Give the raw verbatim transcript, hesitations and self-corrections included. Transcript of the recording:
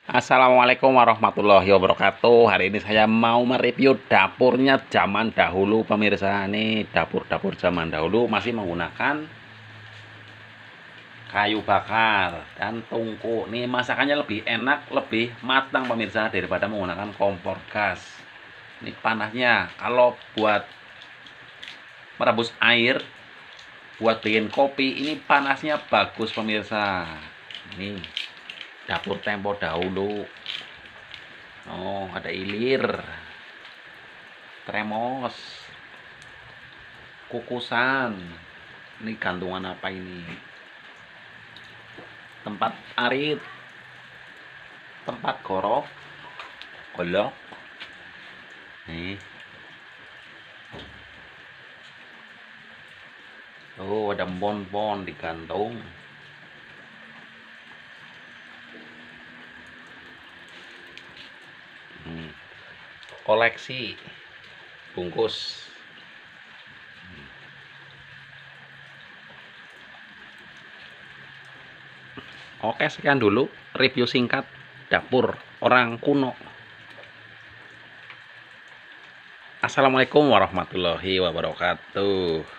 Assalamualaikum warahmatullahi wabarakatuh. Hari ini saya mau mereview dapurnya zaman dahulu, pemirsa. Ini dapur-dapur zaman dahulu masih menggunakan kayu bakar dan tungku. Nih masakannya lebih enak, lebih matang, pemirsa, daripada menggunakan kompor gas. Ini panasnya kalau buat merebus air, buat bikin kopi, ini panasnya bagus, pemirsa. Ini dapur tempo dahulu. Oh, ada ilir, tremos, kukusan. Ini gantungan apa ini? Tempat arit, tempat gorok, golok. Nih. Oh, ada bon-bon digantung. Hmm. Koleksi bungkus. Hmm. Oke, sekian dulu review singkat dapur orang kuno. Assalamualaikum warahmatullahi wabarakatuh.